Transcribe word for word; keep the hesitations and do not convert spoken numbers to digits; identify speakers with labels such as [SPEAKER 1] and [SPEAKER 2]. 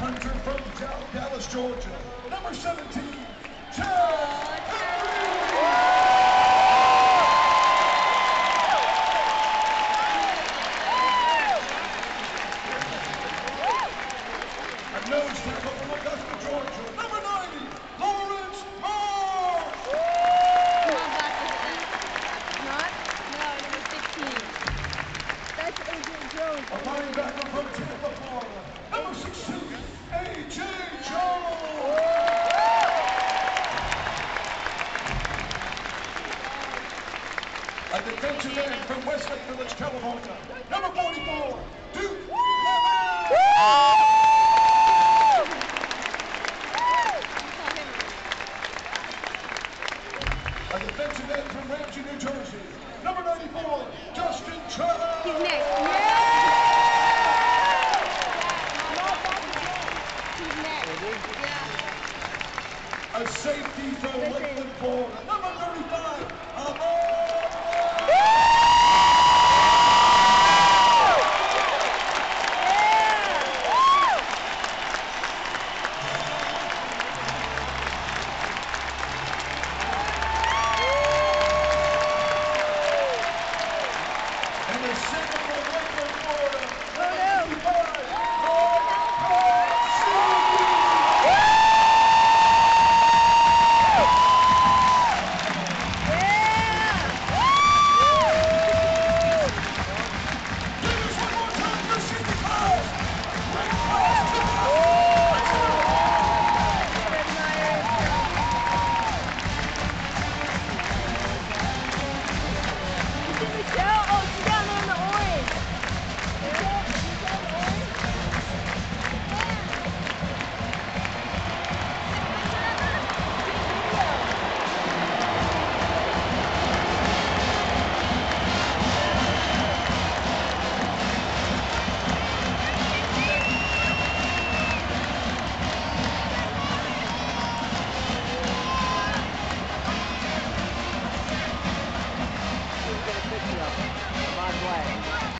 [SPEAKER 1] punter from Dallas, Georgia, number seventeen, Chad Henry. A nose tackle from Augusta, Georgia, number ninety, Lawrence Moore.
[SPEAKER 2] Not? No, number sixteen. That's A J Jones.
[SPEAKER 1] A linebacker from Tampa, Florida, number sixteen, A J Jones. A defensive end from Westlake Village, California, number forty-four, Duke Levin. A defensive end from Ramsey, New Jersey, number ninety-four, Justin Trevor.
[SPEAKER 2] He's next. He's next. Yeah.
[SPEAKER 1] A safety from Lakeland, Florida, number thirty-five, Amon. And the second from Lakeland, Florida,